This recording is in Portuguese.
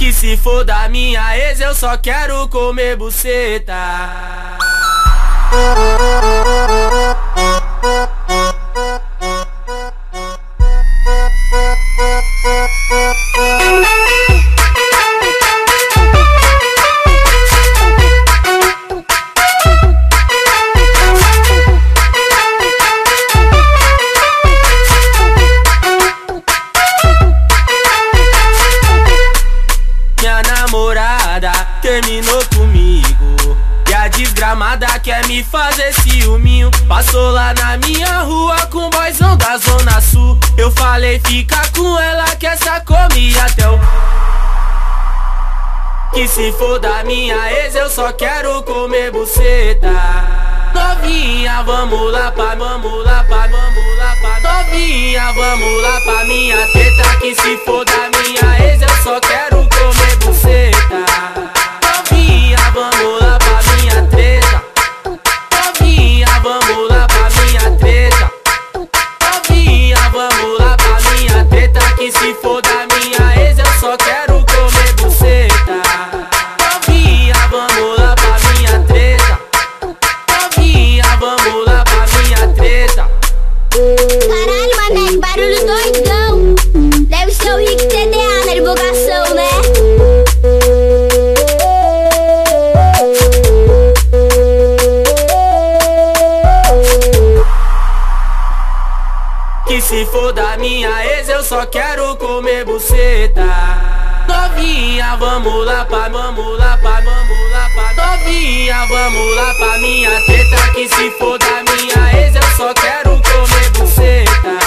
Que se for da minha ex, eu só quero comer buceta. Minha namorada terminou comigo e a desgramada quer me fazer ciúminho. Passou lá na minha rua com o boyzão da Zona Sul. Eu falei fica com ela que essa come até o... Que se for da minha ex eu só quero comer buceta. Novinha, vamos lá pra, vamos lá pra, vamos lá pra. Novinha, vamos lá pra minha teta. Que se for da minha ex eu só quero comer buceta. Novinha, vamos lá pra minha treta. Novinha, vamos lá pra minha treta. Novinha, vamos lá pra minha treta. Que se for da minha ex eu só quero comer buceta. Novinha, vamos lá pra minha treta. Novinha, vamos lá pra minha treta. Caralho, mané, que barulho doidão. Deve ser o Rick TDA na divulgação, né? Que se for da minha ex eu só quero comer buceta. Novinha, vamos lá pra, vamos lá pra, vamos lá pra. Novinha, vamos lá pra minha teta. Que se for da minha ex eu só quero comer buceta.